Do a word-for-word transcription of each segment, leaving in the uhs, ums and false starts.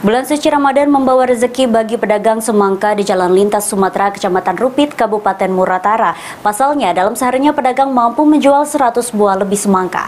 Bulan suci Ramadan membawa rezeki bagi pedagang semangka di Jalan Lintas Sumatera, Kecamatan Rupit, Kabupaten Muratara. Pasalnya, dalam seharinya pedagang mampu menjual seratus buah lebih semangka.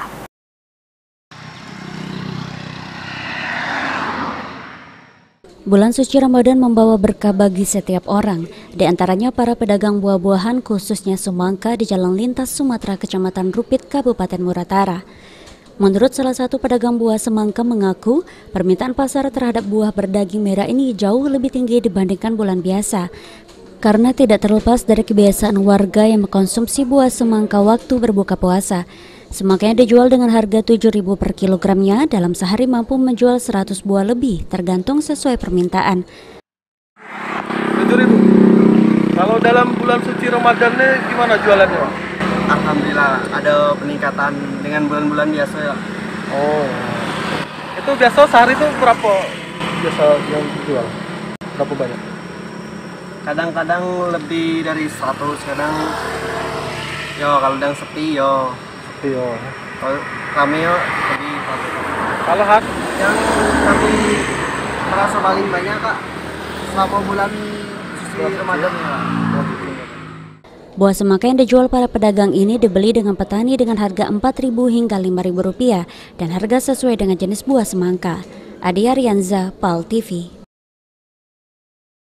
Bulan suci Ramadan membawa berkah bagi setiap orang, di antaranya para pedagang buah-buahan khususnya semangka di Jalan Lintas Sumatera, Kecamatan Rupit, Kabupaten Muratara. Menurut salah satu pedagang buah semangka mengaku, permintaan pasar terhadap buah berdaging merah ini jauh lebih tinggi dibandingkan bulan biasa. Karena tidak terlepas dari kebiasaan warga yang mengkonsumsi buah semangka waktu berbuka puasa. Semangka yang dijual dengan harga tujuh ribu rupiah per kilogramnya, dalam sehari mampu menjual seratus buah lebih, tergantung sesuai permintaan. tujuh ribu. Kalau dalam bulan suci Ramadan ini gimana jualannya, Pak? Alhamdulillah ada peningkatan dengan bulan-bulan biasa ya. Oh, itu biasa sehari itu berapa biasa yang dijual? Berapa banyak? Kadang-kadang lebih dari seratus, kadang yo kalau kadang sepi yo. Sepi yo. Kalau kami yo lebih seratus. Kalau hat Yang kami merasa paling banyak Kak selama bulan suci Ramadan ya. Buah semangka yang dijual para pedagang ini dibeli dengan petani dengan harga empat ribu hingga lima ribu rupiah dan harga sesuai dengan jenis buah semangka. Adi Arianza, Pal T V.